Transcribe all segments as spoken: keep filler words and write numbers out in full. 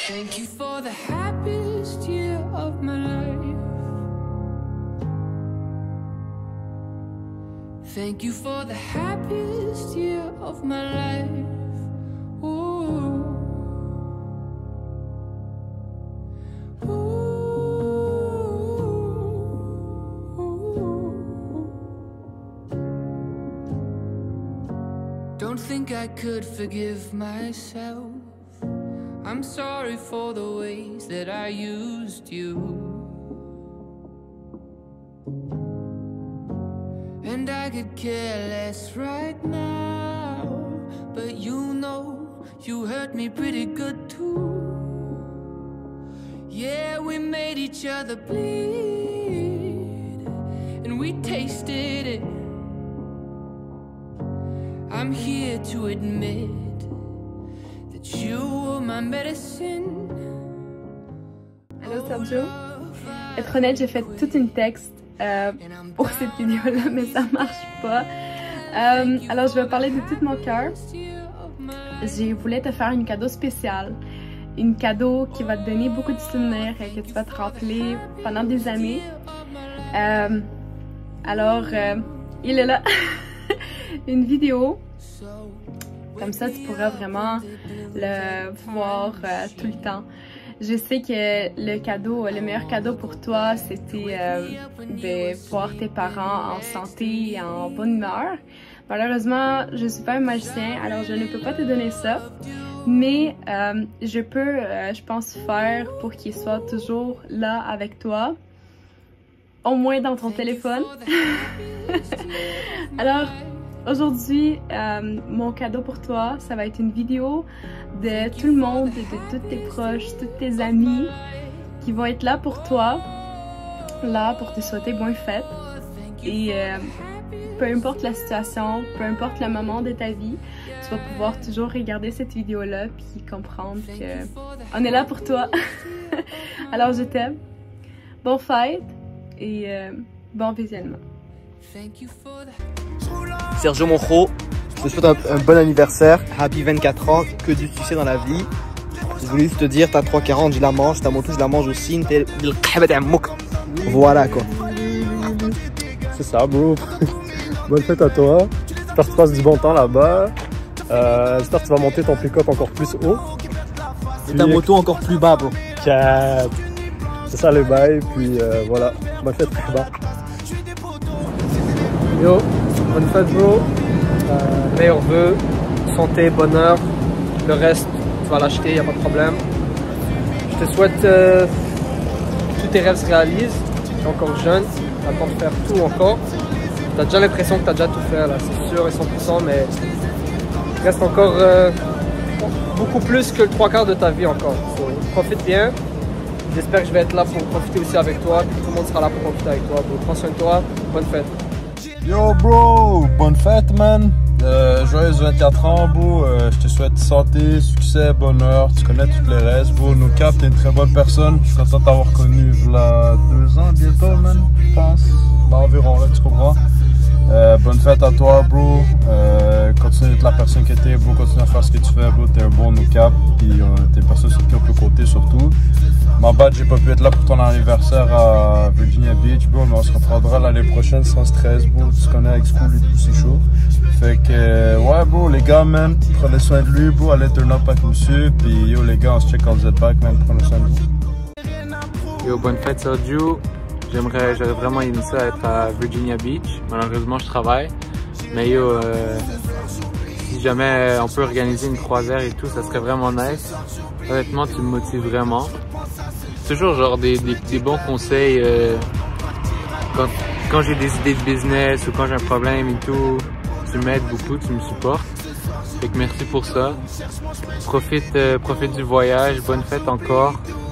Thank you for the happiest year of my life. Thank you for the happiest year of my life. Ooh. Don't think I could forgive myself. I'm sorry for the ways that I used you. And I could care less right now, but you know you hurt me pretty good too. Yeah, we made each other bleed, and we tasted it. I'm here to admit that you were my medicine. Allô Sergio. Être honnête, j'ai fait toute une texte euh, pour cette vidéo-là, mais ça marche pas. Euh, alors je vais parler de tout mon cœur. Je voulais te faire une cadeau spéciale. Une cadeau qui va te donner beaucoup de souvenirs et que tu vas te rappeler pendant des années. Euh, alors, euh, il est là. Une vidéo. Comme ça, tu pourras vraiment le voir euh, tout le temps. Je sais que le cadeau, le meilleur cadeau pour toi, c'était euh, de voir tes parents en santé et en bonne humeur. Malheureusement, je ne suis pas un magicien, alors je ne peux pas te donner ça. Mais euh, je peux, euh, je pense, faire pour qu'il soit toujours là avec toi. Au moins dans ton téléphone. Alors, aujourd'hui, euh, mon cadeau pour toi, ça va être une vidéo de tout le monde, de tous tes proches, tous tes amis qui vont être là pour toi, là pour te souhaiter bonne fête. Et euh, peu importe la situation, peu importe le moment de ta vie, tu vas pouvoir toujours regarder cette vidéo-là puis comprendre qu'on est là pour toi. Alors je t'aime, bonne fête et euh, bon visionnement. Sergio Muth, je te souhaite un, un bon anniversaire, happy vingt-quatre ans, que du succès dans la vie. Je voulais juste te dire, t'as trois quarante, je la mange, t'as mon tout, je la mange aussi. Voilà quoi. C'est ça, bro. Bonne fête à toi. J'espère que tu passes du bon temps là-bas. Euh, J'espère que tu vas monter ton pick-up encore plus haut. Et ta moto encore plus bas, bro. C'est ça le bail, puis euh, voilà. Bonne fête, bas. Yo, bonne fête bro, euh, meilleurs vœux, santé, bonheur, le reste tu vas l'acheter, y a pas de problème. Je te souhaite euh, que tous tes rêves se réalisent, tu es encore jeune, tu as le temps de faire tout encore. Tu as déjà l'impression que tu as déjà tout fait là, c'est sûr et cent pour cent, mais il reste encore euh, beaucoup plus que le trois quarts de ta vie encore. So, profite bien, j'espère que je vais être là pour profiter aussi avec toi, puis tout le monde sera là pour profiter avec toi. Bro. Prends soin de toi, bonne fête. Yo bro, bonne fête man, euh, joyeuse vingt-quatre ans bro, euh, je te souhaite santé, succès, bonheur, tu connais toutes les restes bro, nous cap, t'es une très bonne personne, je suis content de t'avoir connu là deux ans bientôt man, je pense, bah, environ là tu comprends. Euh, bonne fête à toi bro, euh, continue d'être la personne que t'es bro, continue à faire ce que tu fais bro, t'es un bon nous cap, puis euh, t'es une personne sur qui on peut compter surtout. Ma bad, j'ai pas pu être là pour ton anniversaire à Virginia Beach bro, mais on se reprendra l'année prochaine sans stress bro, tu connais avec school et tout c'est chaud. Fait que euh, ouais bro les gars man, prenez soin de lui bro, allez turn up avec monsieur, puis yo les gars on se check quand vous êtes back man, prenez soin de vous. Yo bonne fête Sergiu. J'aimerais, j'aurais vraiment aimé ça être à Virginia Beach. Malheureusement, je travaille. Mais yo, euh, si jamais on peut organiser une croisière et tout, ça serait vraiment nice. Honnêtement, tu me motives vraiment. Toujours genre des, des, des bons conseils euh, quand, quand j'ai des idées de business ou quand j'ai un problème et tout. Tu m'aides beaucoup, tu me supportes. Fait que merci pour ça. Profite, euh, profite du voyage. Bonne fête encore.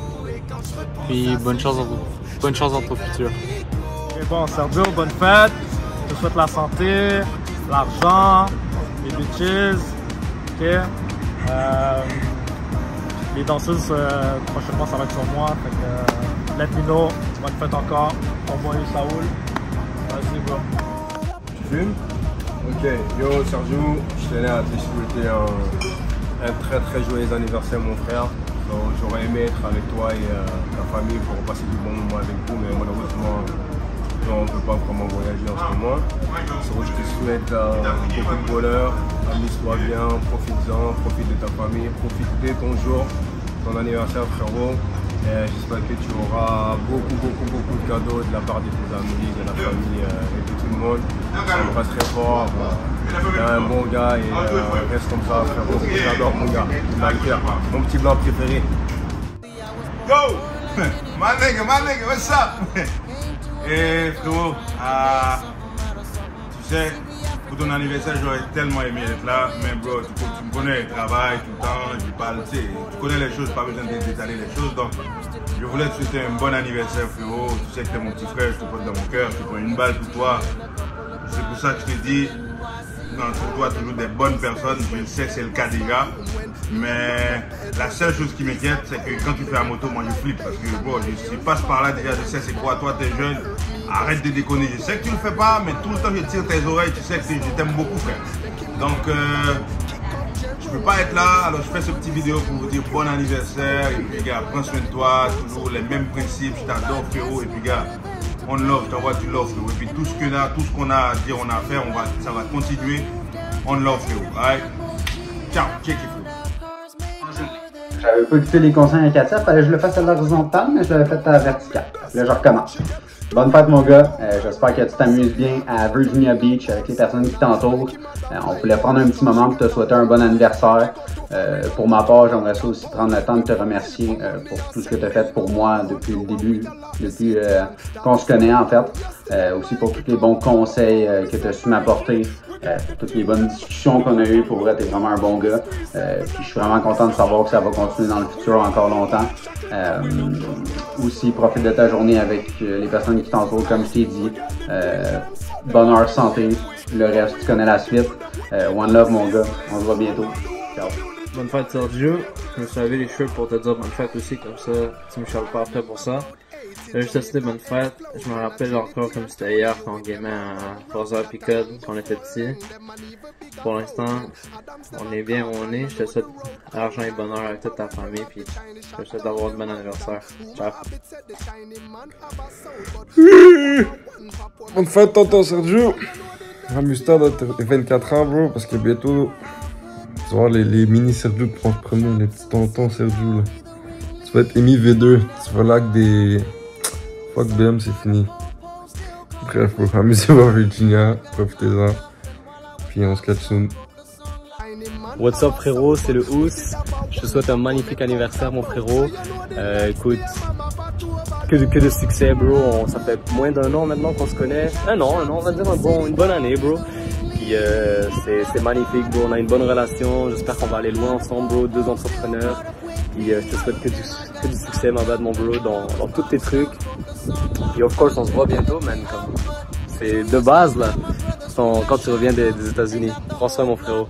Puis bonne chance en vous. Bonne chance dans ton futur. Et bon, Sergio, bonne fête. Je te souhaite la santé, l'argent, les bitches. Ok. Euh, les danseuses, euh, prochainement, ça va être sur moi. Fait que, euh, let me know. Bonne fête encore. Au revoir, Saoul. Vas-y, bro. Tu fumes? Ok. Yo, Sergio, je tenais à te souhaiter un, un très très joyeux anniversaire, mon frère. Donc j'aurais aimé être avec toi et euh, ta famille pour passer du bon moment avec vous, mais malheureusement non, on ne peut pas vraiment voyager en ce moment. Donc je te souhaite euh, beaucoup de bonheur, amuse-toi bien, profite-en, profite de ta famille, profite de ton jour, ton anniversaire frérot. J'espère que tu auras beaucoup, beaucoup, beaucoup de cadeaux de la part de tes amis, de la famille euh, et de tout le monde. Ça me reste très fort. Tu es un bon gars et euh, reste comme ça, frérot. J'adore mon gars. Mon petit blanc préféré. Go! My nigga, my nigga, what's up? Et frérot, euh, tu sais, pour ton anniversaire, j'aurais tellement aimé être là, mais bro, tu, tu me connais, je travaille tout le temps, je parle, tu sais, tu connais les choses, pas besoin de détailler les choses, donc je voulais te souhaiter un bon anniversaire frérot, tu sais que t'es mon petit frère, je te porte dans mon cœur, je te prends une balle pour toi, c'est pour ça que je te dis, entoure-toi toujours des bonnes personnes, je sais que c'est le cas déjà, mais la seule chose qui m'inquiète, c'est que quand tu fais la moto, moi je flippe, parce que bon, je, je passe par là déjà, je sais c'est quoi, toi t'es jeune, arrête de déconner, je sais que tu ne le fais pas, mais tout le temps je tire tes oreilles, tu sais que je t'aime beaucoup frère. Donc euh, je peux pas être là, alors je fais ce petit vidéo pour vous dire bon anniversaire, et puis gars, prends soin de toi, toujours les mêmes principes, je t'adore frérot, et puis gars, on love, je t'envoie du love frérot, et puis tout ce qu'on a, tout ce qu'on a à dire, on a à faire, on va, ça va continuer, on love frérot, alright? Ciao, check it frérot. J'avais pas écouté les conseils indicatifs, fallait que je le fasse à l'horizontale, mais je l'avais fait à la verticale. Là, je recommence. Bonne fête, mon gars. Euh, J'espère que tu t'amuses bien à Virginia Beach avec les personnes qui t'entourent. Euh, on voulait prendre un petit moment pour te souhaiter un bon anniversaire. Euh, pour ma part, j'aimerais ça aussi prendre le temps de te remercier euh, pour tout ce que tu as fait pour moi depuis le début, depuis euh, qu'on se connaît en fait. Euh, aussi pour tous les bons conseils euh, que tu as su m'apporter. Euh, pour toutes les bonnes discussions qu'on a eues, pour vrai, t'es vraiment un bon gars. Euh, puis je suis vraiment content de savoir que ça va continuer dans le futur encore longtemps. Euh, aussi, profite de ta journée avec euh, les personnes qui t'entourent, comme je t'ai dit. Euh, bonheur, santé, le reste, tu connais la suite. Euh, one love, mon gars. On se voit bientôt. Ciao. Bonne fête, Sergiu. Je me suis lavé les cheveux pour te dire bonne fête aussi, comme ça, tu me charles pas après pour ça. Je juste te souhaiter bonne fête. Je me rappelle encore comme c'était hier quand on gamait à trois heures Picode, quand on était petit. Pour l'instant, on est bien où on est. Je te souhaite argent et bonheur avec toute ta famille, puis je te souhaite d'avoir un bon anniversaire. Ciao. Bonne fête, tonton Sergiu. Amuse-toi dans tes vingt-quatre ans, bro, parce que bientôt, tu vas voir les, les mini Sergiu qui vont se promener, les petits tontons Sergiu, là. Tu vas être émis V deux, tu vas là avec des... Fuck B M, c'est fini. Bref, bro, amusez-vous à Virginia, profitez-en. Puis on se catch soon. What's up frérot, c'est le Muth. Je te souhaite un magnifique anniversaire mon frérot. Euh, écoute, que de, que de succès bro, on, ça fait moins d'un an maintenant qu'on se connaît. Un an, un an, on va dire un bon, une bonne année bro. Puis euh, c'est magnifique bro, on a une bonne relation, j'espère qu'on va aller loin ensemble bro, deux entrepreneurs. Puis euh, je te souhaite que du, que du succès ma bad mon bro dans, dans tous tes trucs. Puis of course on se voit bientôt man, comme c'est de base là, quand tu reviens des, des États-Unis. Prends soin mon frérot.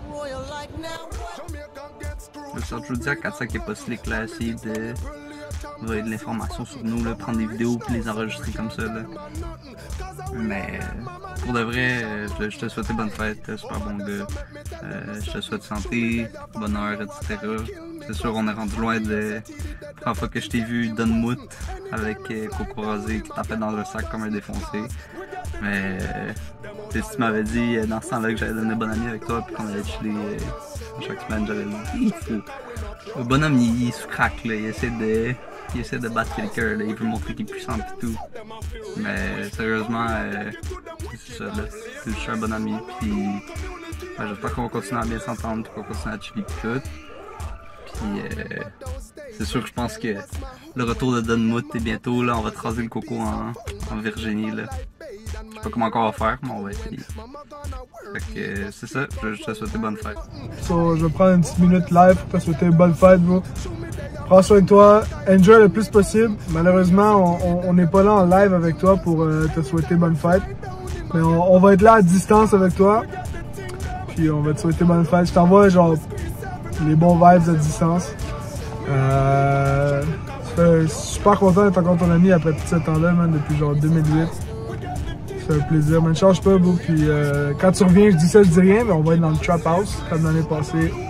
Le Sergiu quatre ça qui est pas slick là, essayer de trouver de l'information sur nous, là, prendre des vidéos puis les enregistrer comme ça là. Mais pour de vrai, je, je te souhaite bonne fête, super bon gars. Euh, je te souhaite santé, bonheur, et cetera. C'est sûr on est rendu loin de la première fois que je t'ai vu Don Muth avec euh, Coco Rosé qui tapait dans le sac comme un défoncé. Mais euh, si tu m'avais dit euh, dans ce temps-là que j'allais donner bonne amie avec toi puis qu'on allait chiller euh, chaque semaine, j'avais dit le bonhomme il, il se craque là, il essaie de. Il essaie de battre quelqu'un, il veut montrer qu'il est puissant et tout. Mais sérieusement, euh, c'est ça là. Je suis un bon ami, puis ben, j'espère qu'on va continuer à bien s'entendre, puis qu'on va continuer à chiller pis tout. Puis euh, c'est sûr que je pense que le retour de Don Muth est bientôt là, on va tracer le coco en, en Virginie là. Je sais pas comment on va faire, mais on va essayer. Fait que euh, c'est ça, je, je te souhaite bonne fête. So, je vais prendre une petite minute live pour te souhaiter bonne fête, bro. Prends soin de toi, enjoy le plus possible. Malheureusement, on n'est pas là en live avec toi pour euh, te souhaiter bonne fête. Mais on, on va être là à distance avec toi. Puis on va te souhaiter bonne fête. Je t'envoie genre les bons vibes à distance. Euh, je suis super content d'être encore ton ami après tout ce temps-là, man, depuis genre deux mille huit. Ça fait plaisir, man. Change pas, bro. Puis euh, quand tu reviens, je dis ça, je dis rien, mais on va être dans le trap house comme l'année passée.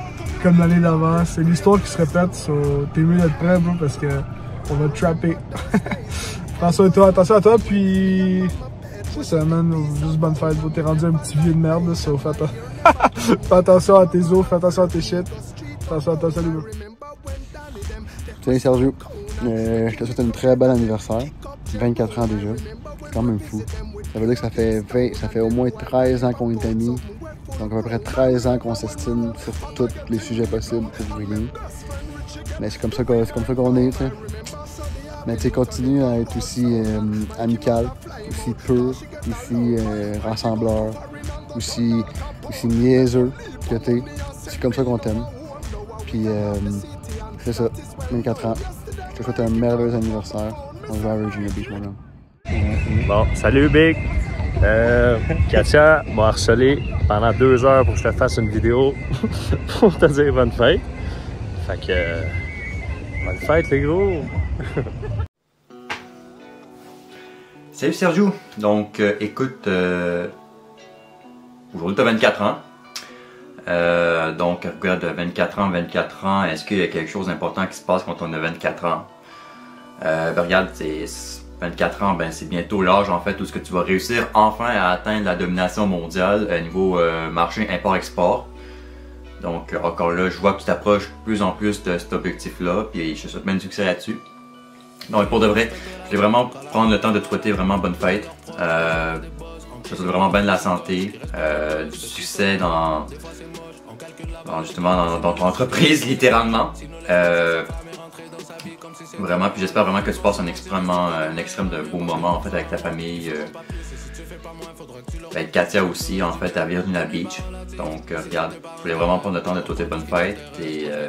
comme l'année d'avant. C'est l'histoire qui se répète, so t'es mieux d'être prêt, bro, parce que on va te trapper. Attention à toi, attention à toi, puis... C'est ça, man, juste bonne fête, bro. T'es rendu un petit vieux de merde, là, so fais, atten... fais attention à tes os, fais attention à tes shit. Attention à toi, salut, bro. Salut Sergiu, euh, je te souhaite un très bel anniversaire, vingt-quatre ans déjà, c'est quand même fou. Ça veut dire que ça fait, vingt, ça fait au moins treize ans qu'on est amis, donc à peu près treize ans qu'on s'estime sur tous les sujets possibles pour rien. Mais c'est comme ça qu'on, c'est comme ça qu'on est, tu sais. Mais tu sais, continue à être aussi euh, amical, aussi pur, aussi euh, rassembleur, aussi, aussi niaiseux que t'es. C'est comme ça qu'on t'aime. Puis euh, c'est ça, vingt-quatre ans. Je te souhaite un merveilleux anniversaire. On se voit à Virginia Beach, mon homme. Bon, salut Big! Euh, Katia m'a harcelé pendant deux heures pour que je te fasse une vidéo pour te dire bonne fête. Fait que... Euh, bonne fête les gros! Salut Sergiu! Donc euh, écoute, euh, aujourd'hui tu as vingt-quatre ans. Euh, donc regarde, vingt-quatre ans, vingt-quatre ans, est-ce qu'il y a quelque chose d'important qui se passe quand on a vingt-quatre ans? Euh, ben regarde, c'est vingt-quatre ans, ben c'est bientôt l'âge en fait où ce que tu vas réussir enfin à atteindre la domination mondiale à niveau euh, marché import-export. Donc euh, encore là, je vois que tu t'approches de plus en plus de cet objectif-là, puis je te souhaite même du succès là-dessus. Donc pour de vrai, je vais vraiment prendre le temps de te souhaiter vraiment bonne fête. Euh, je te souhaite vraiment bien de la santé, euh, du succès dans, dans justement dans, dans ton entreprise littéralement. Euh, Vraiment, puis j'espère vraiment que tu passes un extrêmement, un extrême de beau moment en fait avec ta famille, euh, avec Katia aussi en fait à Virginia Beach. Donc euh, regarde, je voulais vraiment prendre le temps de te souhaiter bonne fête et euh,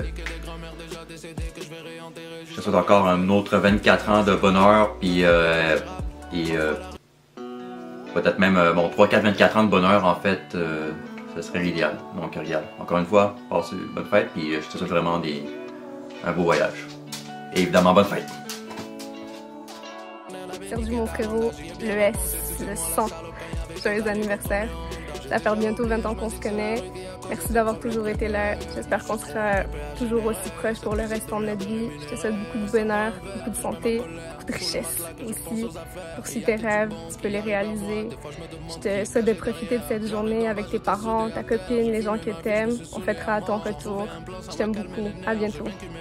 je te souhaite encore un autre vingt-quatre ans de bonheur puis euh, et euh, peut-être même euh, bon trois quatre vingt-quatre ans de bonheur en fait, euh, ce serait l'idéal. Donc regarde, encore une fois, passe une bonne fête puis euh, je te souhaite vraiment des, un beau voyage. Et évidemment, bonne fête! Sergiu, mon frérot, le S, le sang, joyeux anniversaire. Ça fait bientôt vingt ans qu'on se connaît. Merci d'avoir toujours été là. J'espère qu'on sera toujours aussi proches pour le restant de notre vie. Je te souhaite beaucoup de bonheur, beaucoup de santé, beaucoup de richesse aussi. Poursuis tes rêves, tu peux les réaliser. Je te souhaite de profiter de cette journée avec tes parents, ta copine, les gens que t'aimes. On fêtera à ton retour. Je t'aime beaucoup. À bientôt.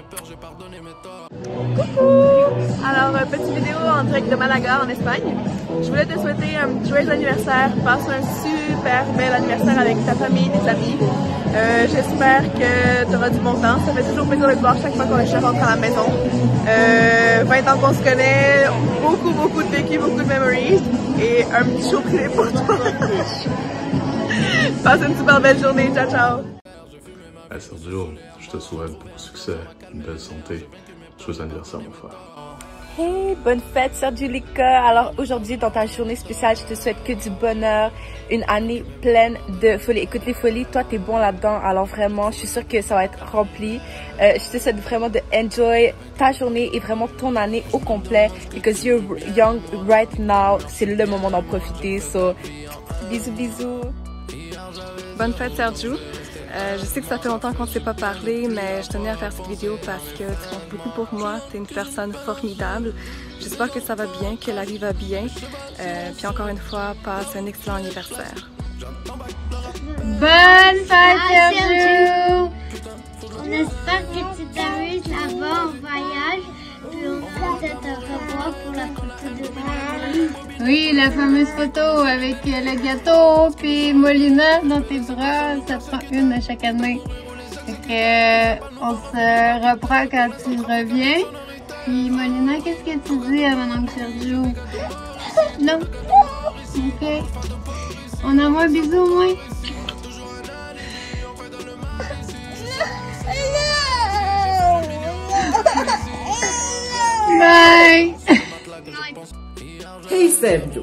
Coucou! Alors, euh, petite vidéo en direct de Malaga en Espagne. Je voulais te souhaiter un joyeux anniversaire. Passe un super bel anniversaire avec ta famille, tes amis. Euh, J'espère que tu auras du bon temps. Ça fait toujours plaisir de te voir chaque fois qu'on est rentre à la maison. Euh, vingt ans qu'on se connaît, beaucoup, beaucoup de vécu, beaucoup de memories. Et un petit show privé pour toi. Passe une super belle journée. Ciao, ciao! Hey Sergio, je te souhaite beaucoup de succès, une belle santé. Joyeux anniversaire, mon frère. Hey, bonne fête, Sergiu Lika. Alors aujourd'hui, dans ta journée spéciale, je te souhaite que du bonheur, une année pleine de folie. Écoute, les folies, toi, t'es bon là-dedans. Alors vraiment, je suis sûre que ça va être rempli. Euh, je te souhaite vraiment de enjoy ta journée et vraiment ton année au complet. Because you're young right now. C'est le moment d'en profiter. So, bisous, bisous. Bonne fête, Sergiu. Euh, je sais que ça fait longtemps qu'on ne s'est pas parlé, mais je tenais à faire cette vidéo parce que tu comptes beaucoup pour moi. Tu es une personne formidable. J'espère que ça va bien, que la vie va bien. Euh, puis encore une fois, passe un excellent anniversaire. Bonne fête, Sergiu! On espère que tu t'amuses là-bas en voyage. Puis on peut te revoir pour la photo de famille. Oui, la fameuse photo avec le gâteau puis Molina dans tes bras, ça prend une à chaque année. Fait que on se reprend quand tu reviens. Puis Molina, qu'est-ce que tu dis à mon oncle Sergiu? Non? Ok. On envoie un bisou au moins? Bye! Hei, Sergiu!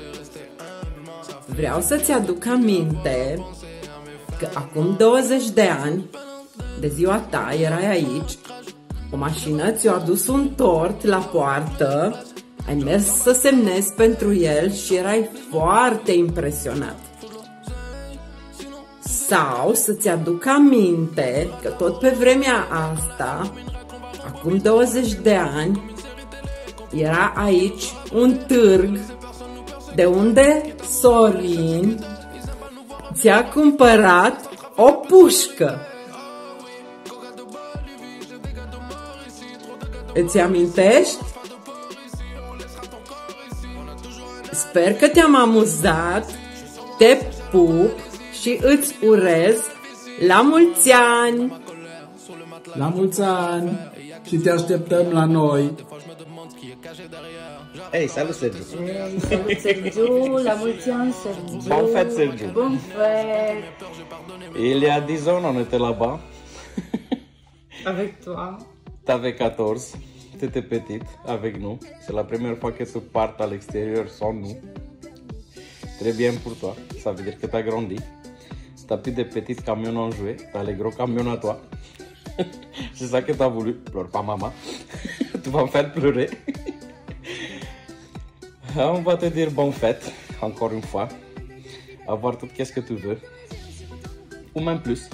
Vreau să-ți aduc aminte că acum douăzeci de ani, de ziua ta, erai aici, o mașină ți-a adus un tort la poartă, ai mers să semnezi pentru el și erai foarte impresionat. Sau să-ți aduc aminte că tot pe vremea asta, acum douăzeci de ani, era aici un târg de unde Sorin ți-a cumpărat o pușcă. Îți amintești? Sper că te-am amuzat, te pup și îți urez la mulți ani! La mulți ani! Și te așteptăm la noi! Hey, salut Sergiu! Hey, salut Sergiu! La mulți ani, Sergiu! Bonne fête, Sergiu! Bonne fête! Il y a dix ans, on était là-bas. Avec toi? T'avais quatorze. T'étais petite avec nous. C'est la première fois que tu partes à l'extérieur sans nous. Très bien pour toi. Ça veut dire que t'as grandi. T'as plus de petits camions en jouet. T'as les gros camions à toi. C'est ça que t'as voulu. Pleure pas, maman. Tu vas me faire pleurer. On va te dire bonne fête, encore une fois. Avoir tout qu'est-ce que tu veux. Ou même plus.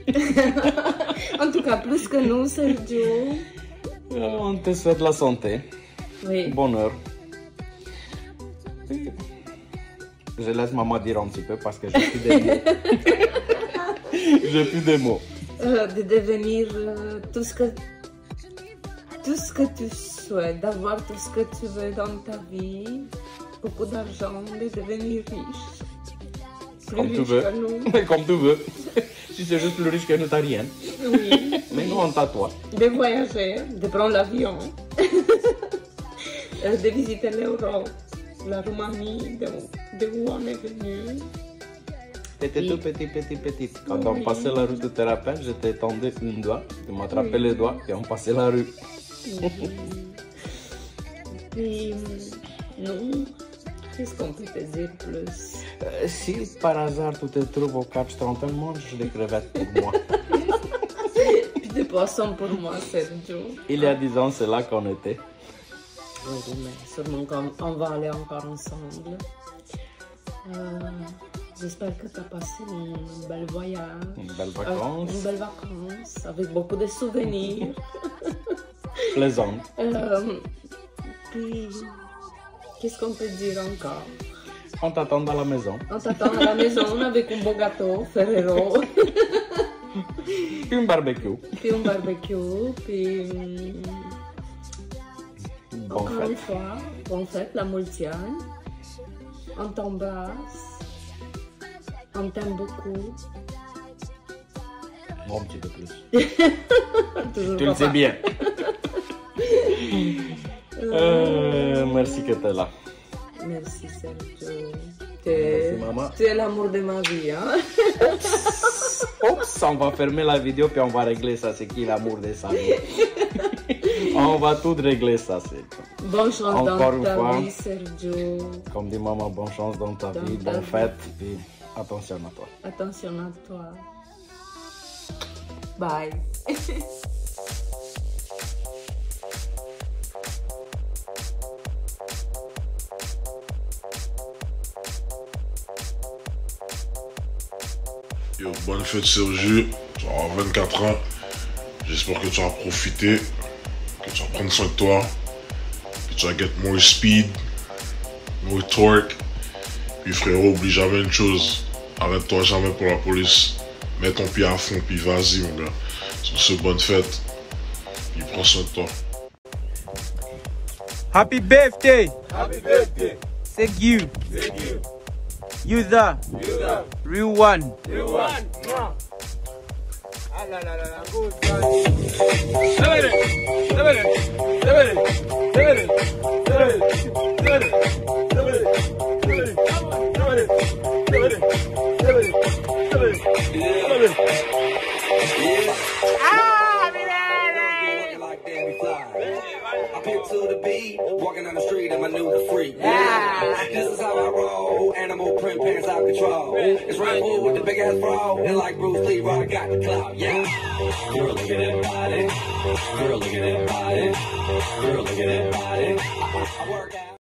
En tout cas, plus que nous, Sergiu. On te souhaite la santé. Oui. Bonheur. Je laisse maman dire un petit peu parce que j'ai plus de mots. J'ai plus de mots. Euh, de devenir euh, tout ce que tout ce que tu souhaites, d'avoir tout ce que tu veux dans ta vie, beaucoup d'argent, de devenir riche. Plus Comme tu riche veux. que nous. Comme tu veux. Si c'est juste plus riche que nous, t'as rien. Oui. Mais nous, on t'a toi. De voyager, de prendre l'avion, euh, de visiter l'Europe, la Roumanie, de, de où on est venu. T'étais tout petit, petit, petit. Quand on passait la rue de thérapeute, je t'ai tendu une doigt, tu m'attrapais Oui. les doigts et on passait la rue. Puis, nous, qu'est-ce qu'on peut te dire plus? Euh, si par hasard tu te trouves au catch trente, mange des crevettes pour moi. Puis des poissons pour moi, Sergiu. Il y a dix ans, c'est là qu'on était. Oui, mais sûrement qu'on on va aller encore ensemble. Euh, J'espère que tu as passé une belle voyage. Une belle vacance. Euh, une belle vacance, avec beaucoup de souvenirs. Plaisant. Euh, puis, qu'est-ce qu'on peut dire encore? On t'attend à la maison. On t'attend à la maison avec un beau gâteau, Ferrero. Puis un barbecue. Puis un barbecue, puis... Bonne Encore fête. une fois, bonne fête, la multiane. On t'embrasse. On t'aime beaucoup. Bon, un petit peu plus. Toujours Tu le papa. sais bien. Euh, merci que t'es là. Merci Sergiu. Merci, maman. Tu es l'amour de ma vie, hein? Oups, on va fermer la vidéo puis on va régler ça. C'est qui l'amour de sa vie? On va tout régler ça. C'est Bonne chance Encore dans une ta fois. vie, Sergiu. Comme dit maman, bonne chance dans ta Dans vie, ta bonne vie. fête, puis attention à toi. Attention à toi. Bye. Yo, bonne fête Sergiu, tu vas avoir vingt-quatre ans. J'espère que tu vas profiter, que tu vas prendre soin de toi, que tu vas get more speed, more torque. Puis frérot, oublie jamais une chose, arrête-toi jamais pour la police. Mets ton pied à fond, puis vas-y mon gars. Sur ce, bonne fête, puis prends soin de toi. Happy birthday! Happy birthday! Sergiu! Sergiu! User! User! Real one! Real one! Mwah. Ah là là là là, go! Seven! Seven! Seven! Seven! Seven! Seven! Seven! Seven! Seven! Seven! Ah, I pick to the beat, walking down the street and I knew the freak. Yeah. This is how I roll, animal print pants out control. It's Red Bull with the big ass bra, and like Bruce Lee, I got the clout. Yeah. Girl, look at that body. Girl, look at that body. Girl, look at that body. I work out.